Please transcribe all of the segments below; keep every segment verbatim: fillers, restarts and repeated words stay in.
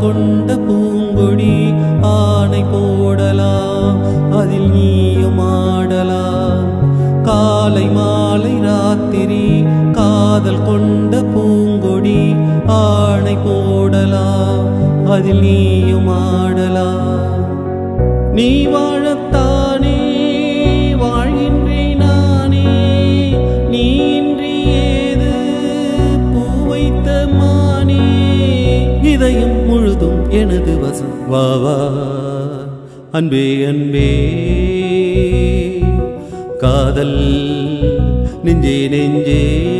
கொண்ட பூங்கொடி ஆணை போடலாம் அதில் நீயும் ஆடலாம் காலை மாலை ராத்திரி காதல் கொண்ட பூங்கொடி ஆணை போடலாம் அதில் நீயும் ஆடலாம் நீ வாழத்தானே வாழ்கின்றேன் நானே நீ இன்றி ஏது பூ வைத்த மானே இதயம் முழுதும் எனது வசம் வா வா அன்பே அன்பே காதல் நெஞ்சே நெஞ்சே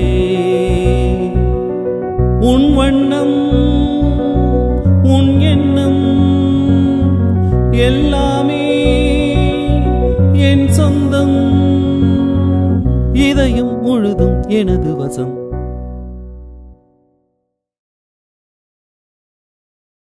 உன் வண்ணம் உன் எண்ணம் எல்லாமே என் சொந்தம் இதயம் முழுதும் எனது வசம்